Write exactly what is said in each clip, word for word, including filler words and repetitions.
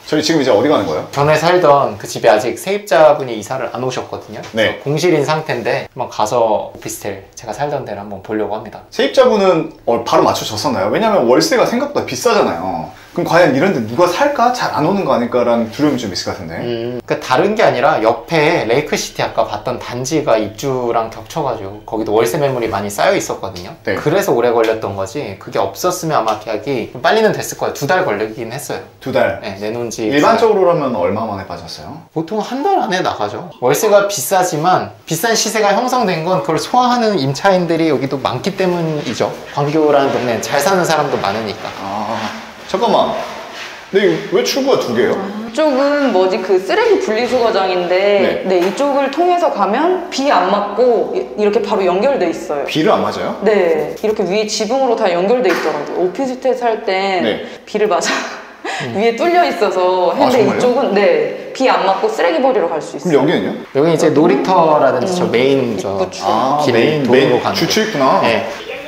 저희 지금 이제 어디 가는 거예요? 전에 살던 그 집에 아직 세입자분이 이사를 안 오셨거든요. 네. 공실인 상태인데 한번 가서 오피스텔 제가 살던 데를 한번 보려고 합니다. 세입자분은 바로 맞춰졌었나요? 왜냐면 월세가 생각보다 비싸잖아요. 그럼 과연 이런 데 누가 살까? 잘 안 오는 거 아닐까라는 두려움이 좀 있을 것 같은데. 음, 그 다른 게 아니라 옆에 레이크시티 아까 봤던 단지가 입주랑 겹쳐가지고 거기도 월세 매물이 많이 쌓여 있었거든요. 네. 그래서 오래 걸렸던 거지. 그게 없었으면 아마 계약이 좀 빨리는 됐을 거예요. 두 달 걸리긴 했어요. 두 달? 네, 내놓은 지 일반적으로라면 얼마 만에 빠졌어요? 보통 한 달 안에 나가죠. 월세가 비싸지만 비싼 시세가 형성된 건 그걸 소화하는 임차인들이 여기도 많기 때문이죠. 광교라는 동네는 잘 사는 사람도 많으니까. 아, 잠깐만. 근데 왜 출구가 두 개예요? 이쪽은 뭐지 그 쓰레기 분리수거장인데 네. 네, 이쪽을 통해서 가면 비 안 맞고 이렇게 바로 연결돼 있어요. 비를 안 맞아요? 네, 이렇게 위에 지붕으로 다 연결돼 있더라고요. 오피스텔 살 땐 네. 비를 맞아 음. 위에 뚫려 있어서 근데 아, 이쪽은 네, 비 안 맞고 쓰레기 버리러 갈 수 있어요. 그럼 여기는요? 여기 이제 놀이터라든지 음. 저 메인 저 아, 길 메인, 도로로 메인 가는 주차있구나. 네.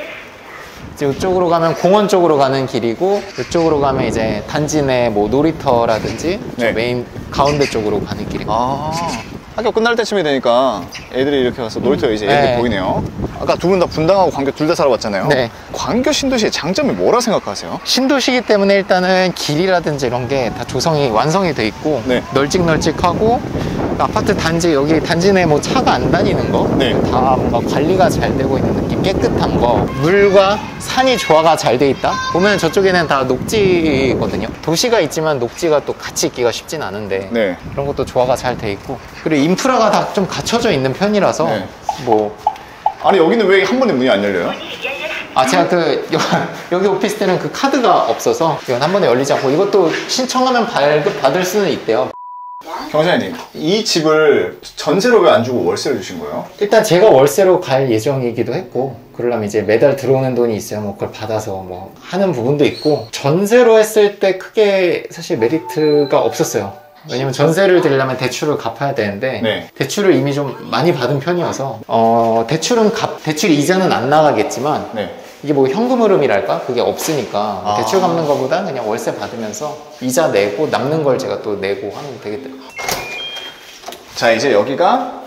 이쪽으로 가면 공원 쪽으로 가는 길이고 이쪽으로 가면 이제 단지 내 뭐 놀이터라든지 네. 메인 가운데 쪽으로 가는 길이고. 아, 학교 끝날 때쯤이 되니까 애들이 이렇게 와서 놀이터 이제 애들이 네. 보이네요. 아까 두 분 다 분당하고 광교 둘 다 살아봤잖아요. 네. 광교 신도시의 장점이 뭐라 생각하세요? 신도시이기 때문에 일단은 길이라든지 이런 게 다 조성이 완성이 돼 있고 네. 널찍널찍하고 아파트 단지 여기 단지 내 뭐 차가 안 다니는 거 네. 다 뭔가 관리가 잘 되고 있는 느낌, 깨끗한 거, 물과 산이 조화가 잘 돼 있다. 보면 저쪽에는 다 녹지거든요. 도시가 있지만 녹지가 또 같이 있기가 쉽진 않은데 네. 그런 것도 조화가 잘 돼 있고 그리고 인프라가 다 좀 갖춰져 있는 편이라서 네. 뭐 아니 여기는 왜 한 번에 문이 안 열려요? 아 제가 그 여기 오피스텔은 그 카드가 없어서 이건 한 번에 열리지 않고 이것도 신청하면 발급 받을 수는 있대요. 경사님, 이 집을 전세로 왜 안 주고 월세로 주신 거예요? 일단 제가 월세로 갈 예정이기도 했고 그러려면 이제 매달 들어오는 돈이 있어야 뭐 그걸 받아서 뭐 하는 부분도 있고 전세로 했을 때 크게 사실 메리트가 없었어요. 왜냐면 전세를 드리려면 대출을 갚아야 되는데 네. 대출을 이미 좀 많이 받은 편이어서 어, 대출은 갚, 대출 이자는 안 나가겠지만 네. 이게 뭐 현금 흐름이랄까? 그게 없으니까 아. 대출 갚는 것보다 그냥 월세 받으면서 이자 내고 남는 걸 제가 또 내고 하면 되겠더라고요. 자 이제 여기가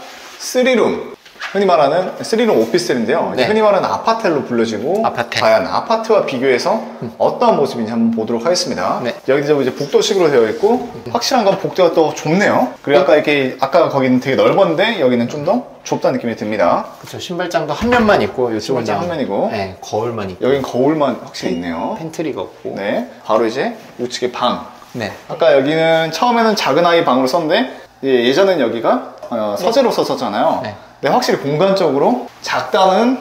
쓰리룸 흔히 말하는 쓰리룸 오피스텔인데요. 네. 흔히 말하는 아파텔로 불려지고 아파텔. 과연 아파트와 비교해서 음. 어떠한 모습인지 한번 보도록 하겠습니다. 네. 여기도 이제 복도식으로 되어 있고 음. 확실한 건 복도가 또 좁네요. 그리고 네. 아까 이렇게 아까 거기는 되게 넓었는데 여기는 좀 더 좁다는 느낌이 듭니다. 그렇죠. 신발장도 한 면만 있고 이쪽은 신발장 한 면이고 네, 거울만 있고 여긴 거울만 확실히 펜, 있네요. 팬트리가 없고 네, 바로 이제 우측에 방. 네. 아까 여기는 처음에는 작은 아이 방으로 썼는데 예전엔 여기가 어, 서재로 썼었잖아요. 네. 네, 확실히 공간적으로 작다는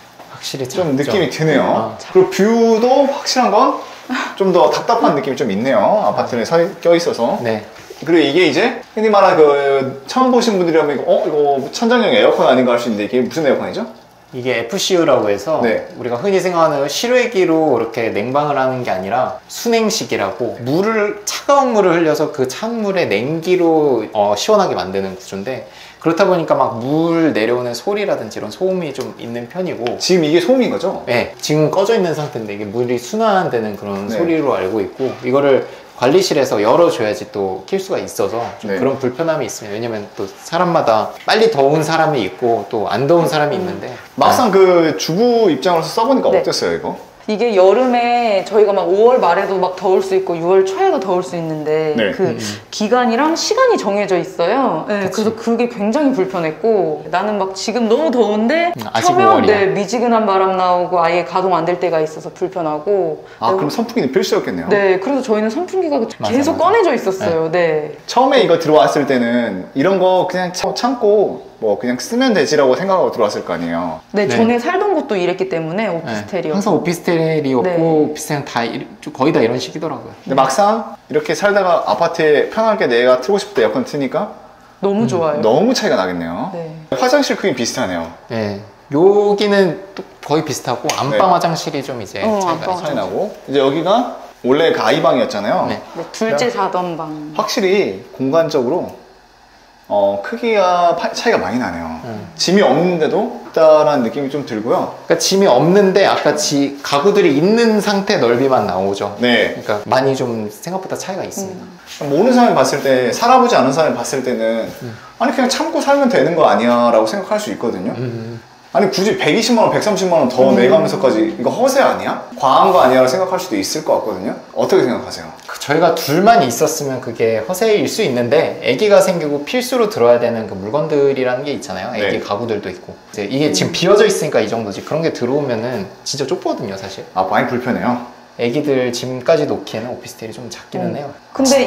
확실히 좀 작죠. 느낌이 드네요. 어, 그리고 뷰도 확실한 건 좀 더 답답한 느낌이 좀 있네요. 아파트에 서 껴있어서. 네. 그리고 이게 이제 흔히 말하는 그 처음 보신 분들이라면 이거, 어? 이거 천장형 에어컨 아닌가 할 수 있는데 이게 무슨 에어컨이죠? 이게 에프씨유라고 해서 네. 우리가 흔히 생각하는 실외기로 이렇게 냉방을 하는 게 아니라 순행식이라고 물을 차가운 물을 흘려서 그 찬 물에 냉기로 어, 시원하게 만드는 구조인데 그렇다 보니까 막 물 내려오는 소리라든지 이런 소음이 좀 있는 편이고 지금 이게 소음인 거죠? 네, 지금 꺼져 있는 상태인데 이게 물이 순환되는 그런 네. 소리로 알고 있고 이거를 관리실에서 열어줘야지 또 킬 수가 있어서 좀 네. 그런 불편함이 있습니다. 왜냐면 또 사람마다 빨리 더운 사람이 있고 또 안 더운 사람이 있는데 막상 네. 그 주부 입장으로서 써보니까 네. 어땠어요 이거? 이게 여름에 저희가 막 오월 말에도 막 더울 수 있고 유월 초에도 더울 수 있는데 네. 그 음. 기간이랑 시간이 정해져 있어요. 네, 그래서 그게 굉장히 불편했고 나는 막 지금 너무 더운데 켜면 네, 미지근한 바람 나오고 아예 가동 안 될 때가 있어서 불편하고 아 네. 그럼 선풍기는 필수였겠네요. 네, 그래서 저희는 선풍기가 맞아, 계속 맞아. 꺼내져 있었어요. 네. 네. 처음에 이거 들어왔을 때는 이런 거 그냥 참고 뭐 그냥 쓰면 되지라고 생각하고 들어왔을 거 아니에요. 네, 네. 전에 살던 곳도 이랬기 때문에 오피스텔이었고 네. 항상 오피스텔이었고 네. 오피스텔은 다 거의 다 이런 식이더라고요. 근데 막상 이렇게 살다가 아파트에 편하게 내가 틀고 싶을 때 에어컨 트니까 너무 음, 좋아요. 너무 차이가 나겠네요. 네. 화장실 크기 비슷하네요. 네, 여기는 또 거의 비슷하고 안방 네. 화장실이 좀 이제 어, 차이가 차이 나고 이제 여기가 원래 그 아이방이었잖아요. 네. 네, 둘째 자던 방. 확실히 공간적으로 어, 크기가 파, 차이가 많이 나네요. 음. 짐이 없는데도 있다라는 느낌이 좀 들고요. 그러니까 짐이 없는데 아까 지, 가구들이 있는 상태 넓이만 나오죠. 네. 그러니까 많이 좀 생각보다 차이가 있습니다. 음. 모르는 사람이 봤을 때, 살아보지 않은 사람이 봤을 때는 음. 아니 그냥 참고 살면 되는 거 아니야 라고 생각할 수 있거든요. 음. 아니 굳이 백이십만 원, 백삼십만 원 더 음. 내가면서까지 이거 허세 아니야? 과한 거 아니야? 라고 생각할 수도 있을 것 같거든요. 어떻게 생각하세요? 그 저희가 둘만 있었으면 그게 허세일 수 있는데 아기가 생기고 필수로 들어야 되는 그 물건들이라는 게 있잖아요. 아기 네. 가구들도 있고 이제 이게 지금 비어져 있으니까 이 정도지 그런 게 들어오면은 진짜 좁거든요 사실. 아 많이 불편해요? 아기들 짐까지 놓기에는 오피스텔이 좀 작기는 음. 해요. 근데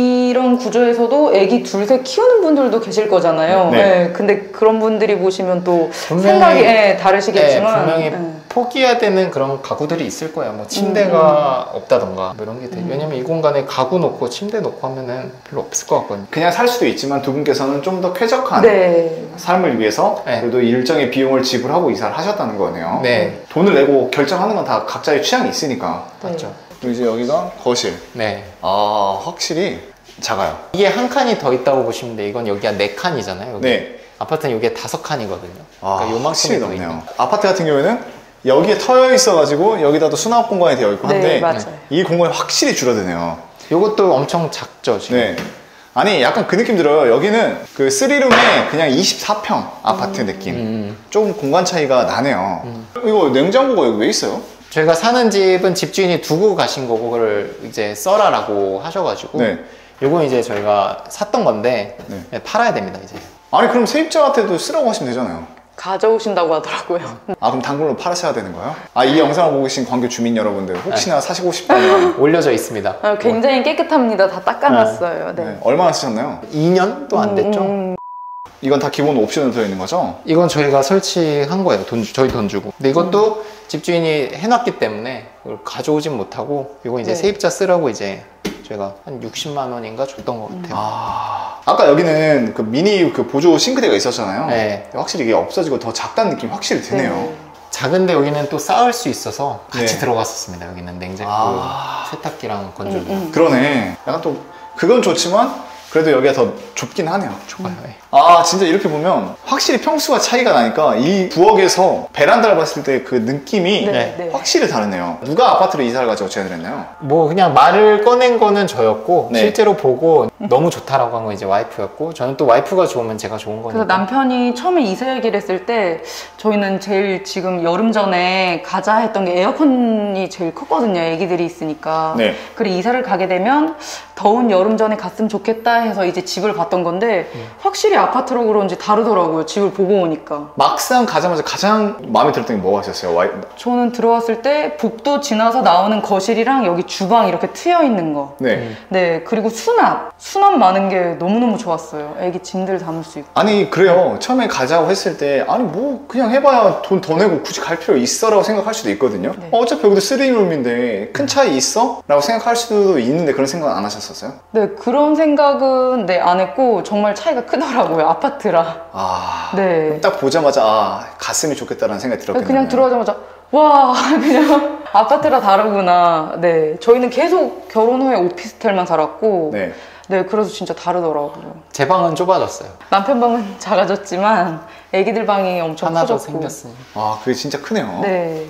이런 구조에서도 애기 둘셋 키우는 분들도 계실 거잖아요. 네. 네, 근데 그런 분들이 보시면 또 분명히- 생각이 예, 다르시겠지만 네, 분명히 예. 포기해야 되는 그런 가구들이 있을 거예요. 뭐 침대가 없다던가 뭐 이런 게 되게 음. 왜냐면 이 공간에 가구 놓고 침대 놓고 하면은 별로 없을 것 같거든요. 그냥 살 수도 있지만 두 분께서는 좀 더 쾌적한 네. 삶을 위해서 네. 그래도 일정의 비용을 지불하고 이사를 하셨다는 거네요. 네, 돈을 내고 결정하는 건 다 각자의 취향이 있으니까. 네. 맞죠. 그리고 이제 여기가 거실. 네. 아 확실히 작아요. 이게 한 칸이 더 있다고 보시면 돼. 이건 여기가 네 칸이잖아요. 여기. 네. 아파트는 이게 다섯 칸이거든요. 아 그러니까 확실히 요만큼이 더 넓네요. 있는. 아파트 같은 경우에는 여기에 터여 있어가지고 여기다도 수납 공간이 되어 있고 한데 네, 맞아요. 이 공간이 확실히 줄어드네요. 요것도 엄청 작죠 지금. 네. 아니 약간 그 느낌 들어요. 여기는 그 쓰리룸에 그냥 이십사 평 아파트 느낌. 음. 조금 공간 차이가 나네요. 음. 이거 냉장고가 여기 왜 있어요? 저희가 사는 집은 집주인이 두고 가신 거고 그걸 이제 써라라고 하셔가지고 네. 요건 이제 저희가 샀던 건데 네. 팔아야 됩니다 이제. 아니 그럼 세입자한테도 쓰라고 하시면 되잖아요. 가져오신다고 하더라고요. 아 그럼 단골로 팔으셔야 되는 거예요? 아 이 영상을 보고 계신 광교 주민 여러분들 혹시나 사시고 싶다면 올려져 있습니다. 아, 굉장히 깨끗합니다. 다 닦아놨어요. 네. 네, 얼마나 쓰셨나요? 이 년도 안 됐죠? 음, 이건 다 기본 옵션으로 들어있는 거죠? 이건 저희가 설치한 거예요. 돈, 주- 저희 돈 주고. 근데 이것도 집주인이 해놨기 때문에 그걸 가져오진 못하고 이건 이제 네. 세입자 쓰라고 이제 저희가 한 육십만 원인가 줬던 것 같아요. 아 아까 여기는 그 미니 그 보조 싱크대가 있었잖아요. 네. 확실히 이게 없어지고 더 작다는 느낌이 확실히 드네요. 네. 작은데 여기는 또 쌓을 수 있어서 같이 네. 들어갔었습니다. 여기는 냉장고, 아. 세탁기랑 건조기. 음, 음. 그러네. 약간 또 그건 좋지만 그래도 여기가 더 좁긴 하네요. 좁아요. 예. 아 진짜 이렇게 보면 확실히 평수가 차이가 나니까 이 부엌에서 베란다를 봤을 때 그 느낌이 네, 네. 확실히 다르네요. 누가 아파트로 이사를 가자고 제안을 했나요? 뭐 그냥 말을 꺼낸 거는 저였고 네. 실제로 보고 너무 좋다라고 한 건 이제 와이프였고 저는 또 와이프가 좋으면 제가 좋은 거니까. 그래서 남편이 처음에 이사 얘기를 했을 때 저희는 제일 지금 여름 전에 가자 했던 게 에어컨이 제일 컸거든요. 애기들이 있으니까. 네. 그리고 이사를 가게 되면 더운 여름 전에 갔으면 좋겠다 해서 이제 집을 봤던 건데 확실히 아파트로 그런지 다르더라고요. 집을 보고 오니까. 막상 가자마자 가장 마음에 들었던 게 뭐가 있었어요? 와이... 저는 들어왔을 때 복도 지나서 나오는 거실이랑 여기 주방 이렇게 트여 있는 거. 네. 음. 네, 그리고 수납. 수납 많은 게 너무너무 좋았어요. 애기 짐들 담을 수 있고. 아니 그래요. 처음에 가자고 했을 때 아니 뭐 그냥 해봐야 돈 더 내고 굳이 갈 필요 있어? 라고 생각할 수도 있거든요. 네. 어, 어차피 여기도 쓰리룸인데 큰 차이 있어? 라고 생각할 수도 있는데 그런 생각 안 하셨었어요? 네, 그런 생각은 네, 안 했고 정말 차이가 크더라고요. 아파트라. 아... 네. 딱 보자마자 아 갔으면 좋겠다라는 생각이 들었겠네요. 그냥 들어가자마자 와 그냥 아파트라 다르구나. 네, 저희는 계속 결혼 후에 오피스텔만 살았고 네, 네. 그래서 진짜 다르더라고요. 제 방은 좁아졌어요. 남편 방은 작아졌지만 애기들 방이 엄청 하나 더 커졌고. 생겼으니. 아 그게 진짜 크네요. 네.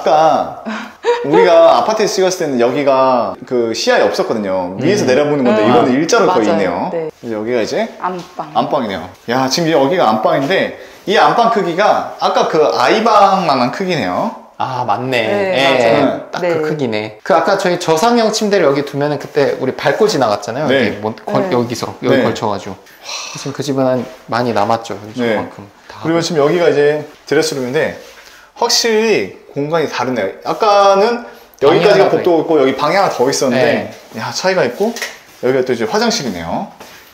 아까 우리가 아파트에서 찍었을 때는 여기가 그 시야에 없었거든요. 위에서 음. 내려보는 건데 음. 이거는 일자로 거의 맞아요. 있네요. 네. 그래서 여기가 이제 안방. 안방이네요. 야 지금 여기가 안방인데 이 안방 크기가 아까 그 아이방만한 크기네요. 아 맞네. 네, 예, 맞아요. 딱 네. 그 크기네. 그 아까 저희 저상형 침대를 여기 두면은 그때 우리 밟고 지나갔잖아요. 네. 여기 뭐, 걸- 네. 여기서 여기 네. 걸쳐가지고. 지금 그 집은 한 많이 남았죠. 네. 저만큼 다. 그리고 지금 여기가 이제 드레스룸인데 확실히 공간이 다르네요. 아까는 여기까지가 방이 하나 복도 있고 여기 방이 하나 더 있었는데 네. 야 차이가 있고 여기가 또 이제 화장실이네요.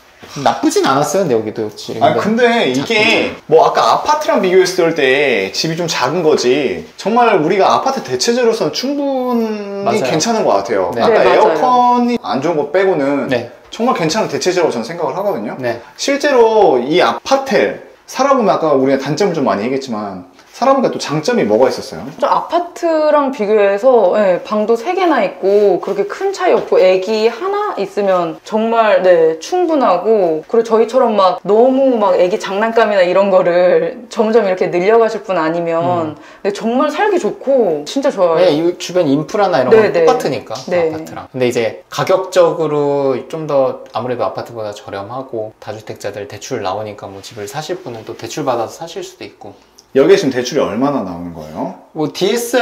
나쁘진 않았어요. 근데 여기도 역시. 아니 근데 이게 뭐 아까 아파트랑 비교했을 때 집이 좀 작은 거지 정말 우리가 아파트 대체제로서는 충분히 맞아요. 괜찮은 것 같아요. 네. 아까 네, 맞아요. 에어컨이 안 좋은 거 빼고는 네. 정말 괜찮은 대체제라고 저는 생각을 하거든요. 네. 실제로 이 아파트 살아보면 아까 우리가 단점을 좀 많이 얘기했지만 살아보니까 또 장점이 뭐가 있었어요? 아파트랑 비교해서 네, 방도 세 개나 있고 그렇게 큰 차이 없고 애기 하나 있으면 정말 네, 충분하고, 그리고 저희처럼 막 너무 막 애기 장난감이나 이런 거를 점점 이렇게 늘려가실 분 아니면 음. 네, 정말 살기 좋고 진짜 좋아요. 네, 이 주변 인프라나 이런 건 똑같으니까 네. 아파트랑. 근데 이제 가격적으로 좀 더 아무래도 아파트보다 저렴하고 다주택자들 대출 나오니까 뭐 집을 사실 분은 또 대출 받아서 사실 수도 있고. 여기에 지금 대출이 얼마나 나오는 거예요? 뭐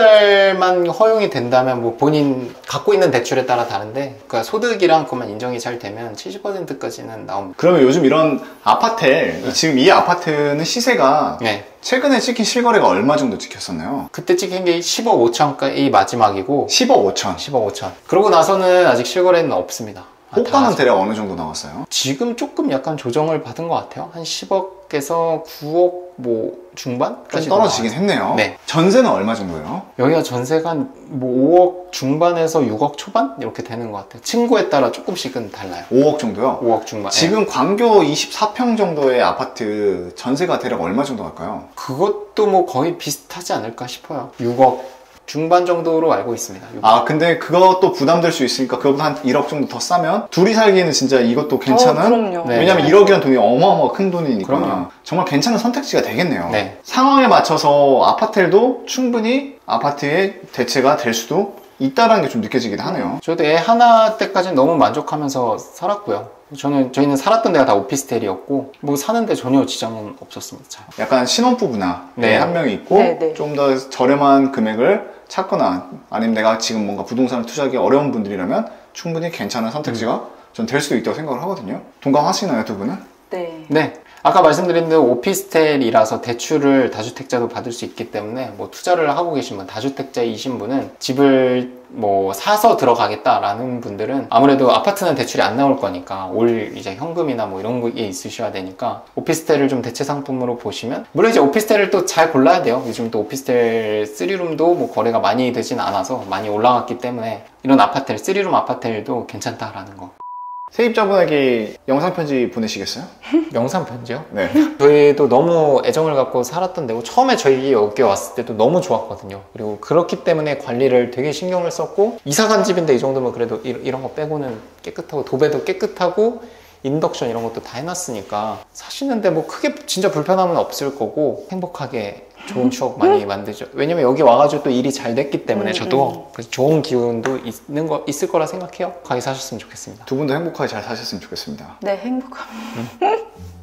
디에스알만 허용이 된다면 뭐 본인 갖고 있는 대출에 따라 다른데, 그러니까 소득이랑 그것만 인정이 잘 되면 칠십 퍼센트까지는 나옵니다. 그러면 요즘 이런 아파트, 네. 지금 이 아파트는 시세가 네. 최근에 찍힌 실거래가 얼마 정도 찍혔었나요? 그때 찍힌 게 십억 오천까지 마지막이고. 십억 오천? 십억 오천. 그러고 나서는 아직 실거래는 없습니다. 호가는 대략 어느 정도 나왔어요? 지금 조금 약간 조정을 받은 것 같아요. 한 십억에서 구억 뭐 중반까지 떨어지긴 나와요. 했네요. 네. 전세는 얼마 정도예요? 여기가 전세가 뭐 오억 중반에서 육억 초반 이렇게 되는 것 같아요. 층고에 따라 조금씩은 달라요. 오억 정도요? 오억 중반. 지금 네. 광교 이십사 평 정도의 아파트 전세가 대략 얼마 정도 할까요? 그것도 뭐 거의 비슷하지 않을까 싶어요. 육억 중반 정도로 알고 있습니다. 육억. 아 근데 그것도 부담될 수 있으니까 그거보다 한 일억 정도 더 싸면 둘이 살기에는 진짜 이것도 괜찮은. 어, 그럼요. 네. 왜냐면 네. 일억이란 돈이 어마어마한 큰 돈이니까. 그럼요. 정말 괜찮은 선택지가 되겠네요. 네. 상황에 맞춰서 아파트도 충분히 아파트의 대체가 될 수도 있다는 게 좀 느껴지긴 하네요. 저도 애 하나 때까지는 너무 만족하면서 살았고요. 저는 저희는 살았던 데가 다 오피스텔이었고 뭐 사는데 전혀 지장은 없었습니다. 잘. 약간 신혼부부나 네. 한 명이 있고 네, 네. 좀 더 저렴한 금액을 찾거나 아니면 내가 지금 뭔가 부동산을 투자하기 어려운 분들이라면 충분히 괜찮은 선택지가 음. 전 될 수도 있다고 생각을 하거든요. 동감하시나요, 두 분은? 네. 네. 아까 말씀드린 대로 오피스텔이라서 대출을 다주택자도 받을 수 있기 때문에 뭐 투자를 하고 계신 분, 다주택자이신 분은 집을 뭐 사서 들어가겠다라는 분들은 아무래도 아파트는 대출이 안 나올 거니까 올 이제 현금이나 뭐 이런 게 있으셔야 되니까 오피스텔을 좀 대체 상품으로 보시면, 물론 이제 오피스텔을 또 잘 골라야 돼요. 요즘 또 오피스텔 쓰리룸도 뭐 거래가 많이 되진 않아서 많이 올라갔기 때문에 이런 아파트, 쓰리룸 아파트도 괜찮다라는 거. 세입자분에게 영상 편지 보내시겠어요? 영상 편지요? 네. 저희도 너무 애정을 갖고 살았던 데고, 처음에 저희 여기 왔을 때도 너무 좋았거든요. 그리고 그렇기 때문에 관리를 되게 신경을 썼고, 이사 간 집인데 이 정도면 그래도 이, 이런 거 빼고는 깨끗하고 도배도 깨끗하고 인덕션 이런 것도 다 해놨으니까 사시는데 뭐 크게 진짜 불편함은 없을 거고 행복하게 좋은 추억 많이 만들죠. 왜냐면 여기 와가지고 또 일이 잘 됐기 때문에 저도 그래서 좋은 기운도 있는 거, 있을 거라 생각해요. 가게 사셨으면 좋겠습니다. 두 분도 행복하게 잘 사셨으면 좋겠습니다. 네, 행복합니다.